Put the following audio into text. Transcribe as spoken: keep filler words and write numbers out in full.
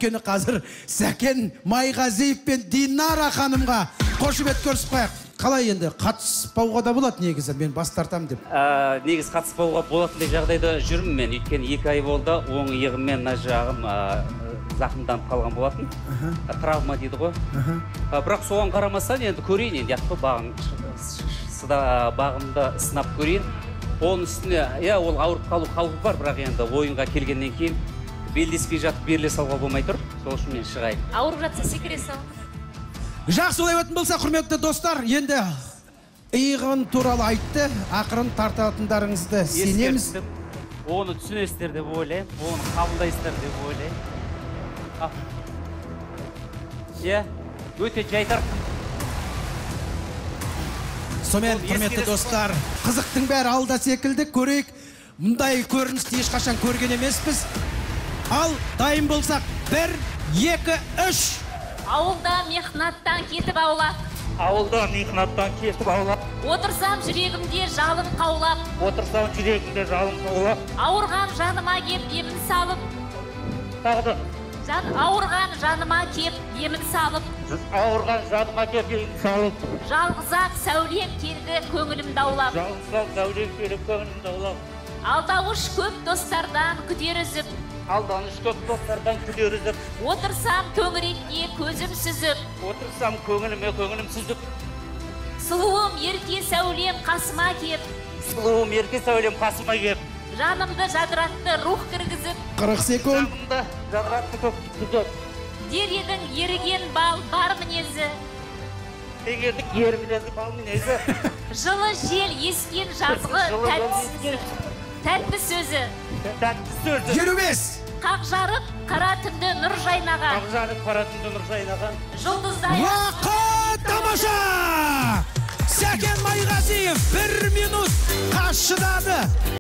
Өйткені қазір Сәкен Майғазиев пен Динара ханымға қошемет көрсіп қояйық. Қалай енді қатыспауға да болады негізі, мен бас тартам деп. Негіз қатыспауға болатындай жағдайда жүрмін мен. Өйткені екі ай болды, оң иығым мен мына жағым зақымданып қалған болатын. Травма дейді ғой. Бірақ соған қарамастан енді көрейін, енді яқты бағымды сынап көрейін. Оның үстіне, иә, ол ауырып қалу қаупі бар, бірақ енді ойынға келгеннен кейін белдеспей жатып беріле салға болмай тұр. Сол үшін мен шығайын. Ауырып жатса секіре сал. Жақсы, олай өтін болса, құрметті достар, енді иығын туралы айтты, ақырын тартатындарыңызды сенеміз. Оны түсінесіздер деп ойлаймын, оны қабылдайсыздар деп ойлаймын. Иә, өте жайтар. Сомен, құрметті достар, қызықтың бәрі алда секілді, көрейік. Мұндай көріністі ешқашан көрген емеспіз. Ал дайын болсақ, бір, екі, үш. Ауылда мехнаттан кетіп аулақ. Ауылда мехнаттан кетіп аулақ. Отырсам жүрегімде жалын қаулап. Отырсам жүрегімде жалын қаулап. Ауырған жаныма кеп демін салып. Тағды. Ауырған жаныма кеп демін салып. Ауырған жаныма кеп демін салып. Жалғызақ сәулем келді көңілім даулап. Жалғызақ сәулем келіп көңілім даулап. Алдауыш көп достардан күдер үзіп. Алданыш көп достардан күдер үзіп. Отырсам төңірекке көзім сүзіп. Отырсам көңіліме көңілім сүзіп. Сұлуым ерке сәулем қасыма кеп. Сұлуым ерке сәулем қасыма кеп. Жанымды жадыратты рух кіргізіп. қырық секунд. Жанымды жадыратты көп күзіп. Дер едің еріген бал бар мінезі. Егердік ер мінезі бал мінезі. Жылы жел ескен жазғы тәтті сөзі. Тәтті сөзі. Елу бес. Қақ жарып, қара түнді нұр жайнаған. Қақ жарып, қара түнді нұр жайнаған. Жұлдыздай. Уақыт тамаша! Сәкен Майғазиев бір минут қашыдады.